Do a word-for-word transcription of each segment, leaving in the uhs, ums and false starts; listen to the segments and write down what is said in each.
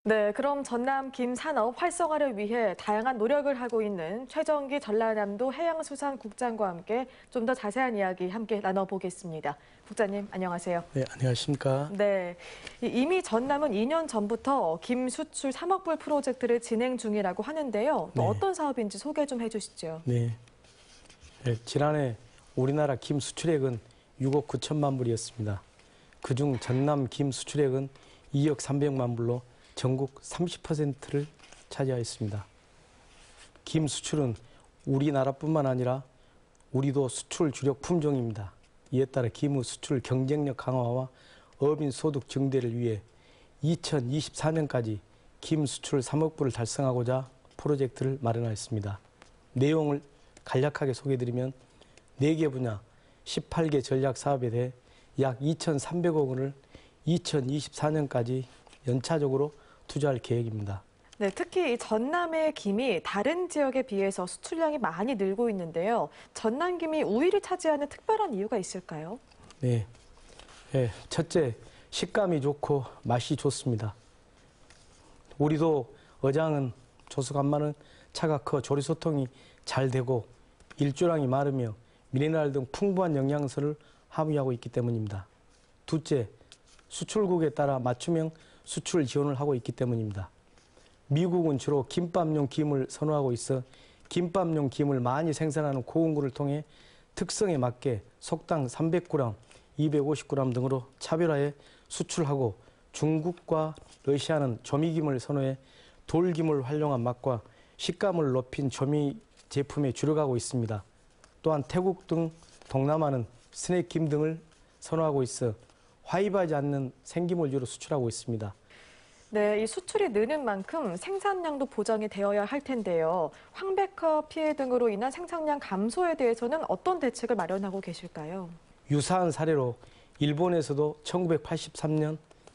네, 그럼 전남 김 산업 활성화를 위해 다양한 노력을 하고 있는 최정기 전라남도 해양수산국장과 함께 좀 더 자세한 이야기 함께 나눠보겠습니다. 국장님, 안녕하세요. 네, 안녕하십니까. 네, 이미 전남은 이 년 전부터 김 수출 삼억 불 프로젝트를 진행 중이라고 하는데요. 또 네. 어떤 사업인지 소개 좀 해주시죠. 네. 네, 지난해 우리나라 김 수출액은 육억 구천만 불이었습니다. 그중 전남 김 수출액은 이억 삼백만 불로 전국 삼십 퍼센트를 차지하였습니다. 김 수출은 우리나라뿐만 아니라 우리도 수출 주력 품종입니다. 이에 따라 김의 수출 경쟁력 강화와 어민 소득 증대를 위해 이천이십사 년까지 김 수출 삼억 불을 달성하고자 프로젝트를 마련하였습니다. 내용을 간략하게 소개해드리면 네 개 분야 십팔 개 전략 사업에 대해 약 이천삼백억 원을 이천이십사 년까지 연차적으로 투자할 계획입니다. 네, 특히 이 전남의 김이 다른 지역에 비해서 수출량이 많이 늘고 있는데요. 전남 김이 우위를 차지하는 특별한 이유가 있을까요? 네, 네, 첫째, 식감이 좋고 맛이 좋습니다. 우리도 어장은 조수간만은 차가 커 조리소통이 잘 되고 일조량이 많으며 미네랄 등 풍부한 영양소를 함유하고 있기 때문입니다. 둘째, 수출국에 따라 맞춤형 수출 지원을 하고 있기 때문입니다. 미국은 주로 김밥용 김을 선호하고 있어 김밥용 김을 많이 생산하는 고흥구를 통해 특성에 맞게 속당 삼백 그램, 이백오십 그램 등으로 차별화해 수출하고 중국과 러시아는 조미김을 선호해 돌김을 활용한 맛과 식감을 높인 조미 제품에 주력하고 있습니다. 또한 태국 등 동남아는 스낵김 등을 선호하고 있어 화입하지 않는 생김을 주로 수출하고 있습니다. 네, 이 수출이 느는 만큼 생산량도 보장이 되어야 할 텐데요. 황백화 피해 등으로 인한 생산량 감소에 대해서는 어떤 대책을 마련하고 계실까요? 유사한 사례로 일본에서도 천구백팔십삼 년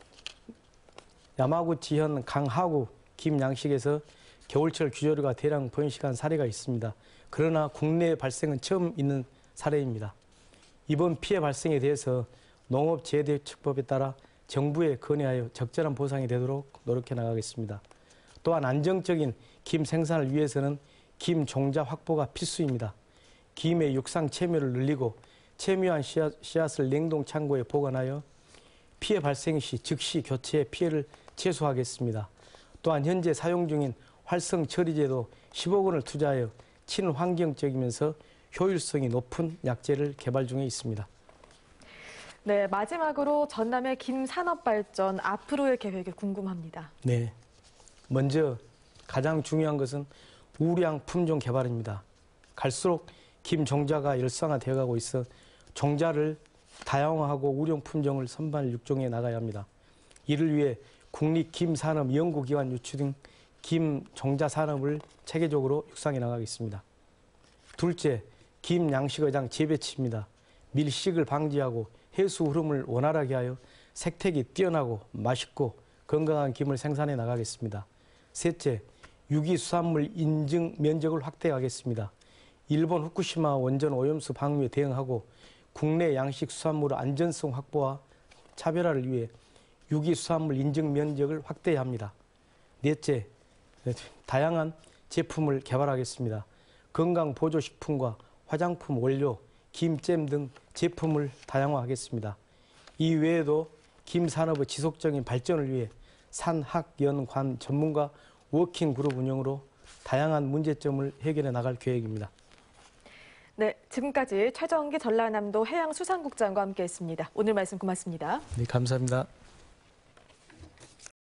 야마구치현 강하구 김 양식에서 겨울철 규조류가 대량 번식한 사례가 있습니다. 그러나 국내 발생은 처음 있는 사례입니다. 이번 피해 발생에 대해서 농업재해대책법에 따라 정부에 건의하여 적절한 보상이 되도록 노력해 나가겠습니다. 또한 안정적인 김 생산을 위해서는 김 종자 확보가 필수입니다. 김의 육상 채묘를 늘리고 채묘한 씨앗, 씨앗을 냉동 창고에 보관하여 피해 발생 시 즉시 교체해 피해를 최소화하겠습니다. 또한 현재 사용 중인 활성 처리제도 십억 원을 투자하여 친환경적이면서 효율성이 높은 약재를 개발 중에 있습니다. 네, 마지막으로 전남의 김 산업 발전 앞으로의 계획이 궁금합니다. 네, 먼저 가장 중요한 것은 우량 품종 개발입니다. 갈수록 김 종자가 열상화되어 가고 있어 종자를 다양화하고 우량 품종을 선발 육종해 나가야 합니다. 이를 위해 국립김산업연구기관 유치 등 김 종자 산업을 체계적으로 육성해 나가겠습니다. 둘째, 김 양식어장 재배치입니다. 밀식을 방지하고 해수 흐름을 원활하게 하여 생태계 뛰어나고 맛있고 건강한 김을 생산해 나가겠습니다. 셋째, 유기수산물 인증 면적을 확대하겠습니다. 일본 후쿠시마 원전 오염수 방류에 대응하고 국내 양식 수산물 안전성 확보와 차별화를 위해 유기수산물 인증 면적을 확대해야 합니다. 넷째, 다양한 제품을 개발하겠습니다. 건강보조식품과 화장품 원료, 김잼 등 제품을 다양화하겠습니다. 이 외에도 김산업의 지속적인 발전을 위해 산학연관 전문가 워킹그룹 운영으로 다양한 문제점을 해결해 나갈 계획입니다. 네, 지금까지 최정기 전라남도 해양수산국장과 함께했습니다. 오늘 말씀 고맙습니다. 네, 감사합니다.